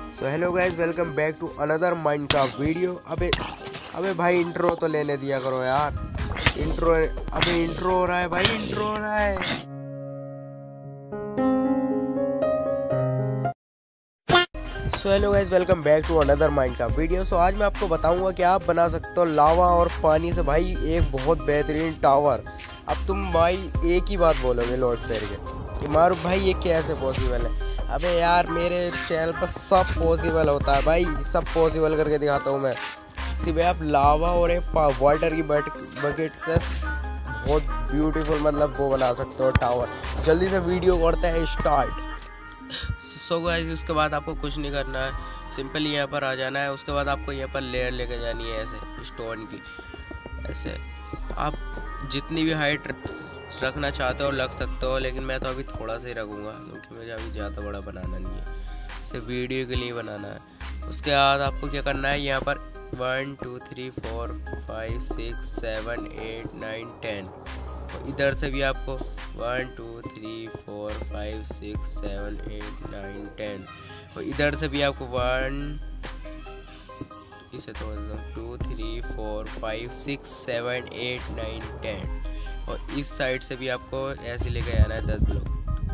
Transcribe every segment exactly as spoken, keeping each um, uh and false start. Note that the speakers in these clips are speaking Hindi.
So hello guys, welcome back to another Minecraft video. अबे अबे भाई इंट्रो तो लेने दिया करो यार। इंट्रो अबे इंट्रो हो रहा है भाई, इंट्रो हो रहा है। So hello guys, welcome back to another Minecraft video. So आज मैं आपको बताऊंगा कि आप बना सकते हो लावा और पानी से भाई एक बहुत बेहतरीन टावर। अब तुम भाई एक ही बात बोलोगे लौट फेर के कि मारू भाई ये कैसे पॉसिबल है। अबे यार मेरे चैनल पर सब पॉसिबल होता है भाई, सब पॉसिबल करके दिखाता हूँ मैं। सिर्फ आप लावा और एक वाटर की बकेट से बहुत ब्यूटीफुल मतलब वो बना सकते हो टावर। जल्दी से वीडियो करते हैं स्टार्ट। सो गाइस, उसके बाद आपको कुछ नहीं करना है, सिंपली यहाँ पर आ जाना है। उसके बाद आपको यहाँ पर लेयर लेके जानी है ऐसे स्टोन की। ऐसे आप जितनी भी हाइट रखना चाहते हो रख सकते हो, लेकिन मैं तो अभी थोड़ा सा ही रखूँगा क्योंकि मुझे अभी ज़्यादा बड़ा बनाना नहीं है, सिर्फ वीडियो के लिए बनाना है। उसके बाद आपको क्या करना है, यहाँ पर one two three four five six seven eight nine ten, इधर से भी आपको one two three four five six seven eight nine ten, और इधर से भी आपको वन इसे तोड़ दो two three four five six seven eight nine ten, और इस साइड से भी आपको ऐसे लेके आना है दस ब्लॉक।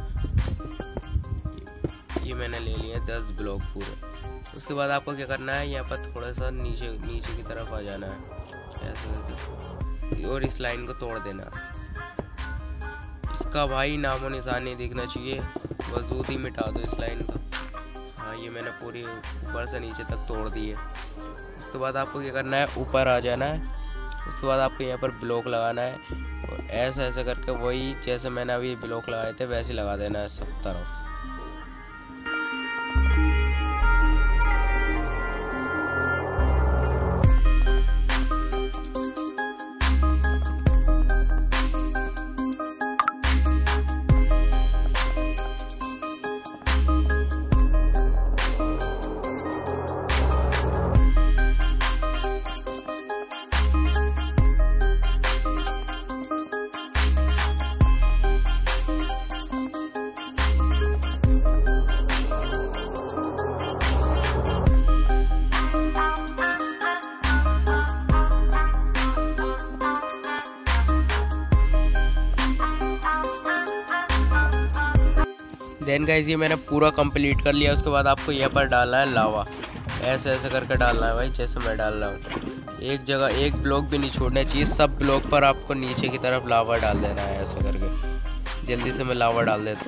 ये मैंने ले लिया दस ब्लॉक पूरे। उसके बाद आपको क्या करना है, यहाँ पर थोड़ा सा नीचे नीचे की तरफ आ जाना है ऐसे करके, और इस लाइन को तोड़ देना। इसका भाई नामो निशान नहीं दिखना चाहिए, वजूद ही मिटा दो इस लाइन को। हाँ, ये मैंने पूरी ऊपर से नीचे तक तोड़ दी है। उसके बाद आपको क्या करना है, ऊपर आ जाना है। उसके बाद आपको यहाँ पर ब्लॉक लगाना है, और ऐसे ऐसे करके वही जैसे मैंने अभी ब्लॉक लगाए थे वैसे लगा देना है सब तरफ। देन गाइस, ये मैंने पूरा कंप्लीट कर लिया। उसके बाद आपको यहाँ पर डालना है लावा, ऐसे ऐसे करके डालना है भाई, जैसे मैं डाल रहा हूँ। एक जगह एक ब्लॉक भी नहीं छोड़ना चाहिए, सब ब्लॉक पर आपको नीचे की तरफ लावा डाल देना है ऐसे करके। जल्दी से मैं लावा डाल देता हूँ।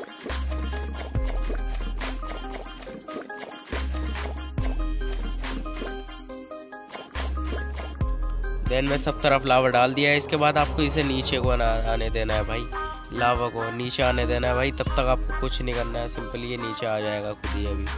देन मैं सब तरफ लावा डाल दिया है। इसके बाद आपको इसे नीचे को आने देना है भाई, लावा को नीचे आने देना है भाई। तब तक आपको कुछ नहीं करना है, सिंपली ये नीचे आ जाएगा खुद ही अभी।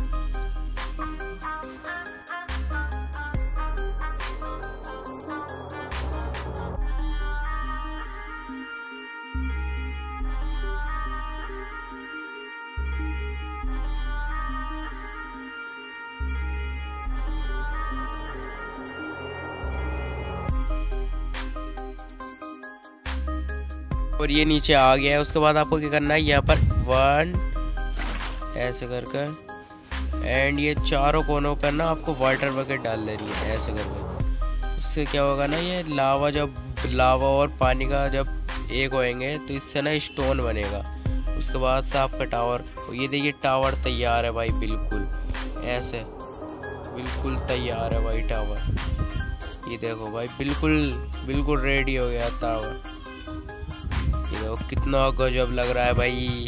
और ये नीचे आ गया है। उसके बाद आपको क्या करना है, यहाँ पर वन ऐसे कर कर एंड ये चारों कोनों पर ना आपको वाटर बकेट डाल देनी है ऐसे करके। उससे क्या होगा ना, ये लावा जब लावा और पानी का जब एक होएंगे तो इससे ना स्टोन बनेगा। उसके बाद से आपका टावर, ये देखिए टावर तैयार है भाई, बिल्कुल ऐसे बिल्कुल तैयार है भाई टावर। ये देखो भाई, बिल्कुल बिल्कुल रेडी हो गया टावर। ये देखो कितना गजब लग रहा है भाई।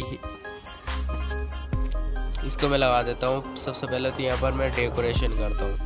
इसको मैं लगा देता हूँ। सबसे पहले तो यहाँ पर मैं डेकोरेशन करता हूँ।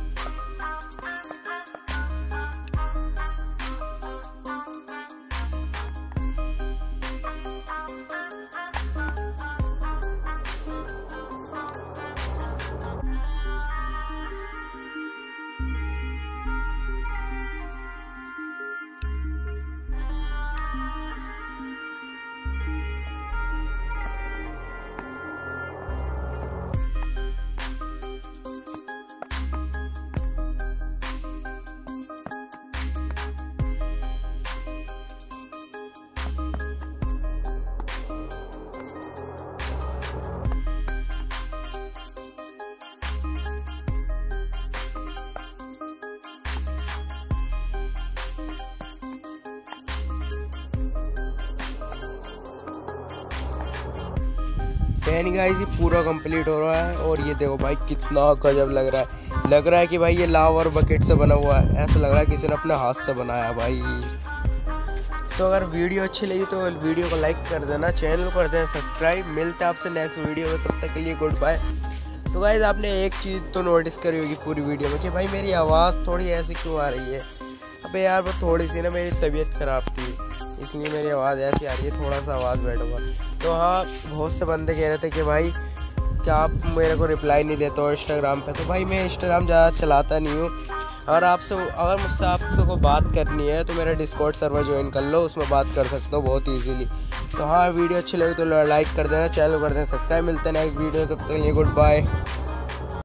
टेन गाइस ये पूरा कंप्लीट हो रहा है। और ये देखो भाई कितना गजब लग रहा है। लग रहा है कि भाई ये लावा और बकेट से बना हुआ है, ऐसा लग रहा है किसी ने अपने हाथ से बनाया भाई। सो अगर वीडियो अच्छी लगी तो वीडियो को लाइक कर देना, चैनल को कर देना सब्सक्राइब। मिलते हैं आपसे नेक्स्ट वीडियो में, तब तक के लिए गुड बाय। सो गाइस आपने एक चीज़ तो नोटिस करी होगी पूरी वीडियो में कि भाई मेरी आवाज़ थोड़ी ऐसी क्यों आ रही है। अबे यार वो थोड़ी सी ना मेरी तबीयत ख़राब थी, इसलिए मेरी आवाज़ ऐसी आ रही है, थोड़ा सा आवाज़ बैठ हुआ। तो हाँ, बहुत से बंदे कह रहे थे कि भाई क्या आप मेरे को रिप्लाई नहीं देते हो इंस्टाग्राम पे। तो भाई मैं इंस्टाग्राम ज़्यादा चलाता नहीं हूँ। अगर आपसे अगर मुझसे आपसे को बात करनी है तो मेरा डिस्कॉर्ड सर्वर ज्वाइन कर लो, उसमें बात कर सकते हो बहुत ईजीली। तो हाँ, वीडियो अच्छी लगी तो लाइक कर देना, चैनल कर देना सब्सक्राइब। मिलते हैं नेक्स्ट वीडियो, तब तक के लिए गुड बाय।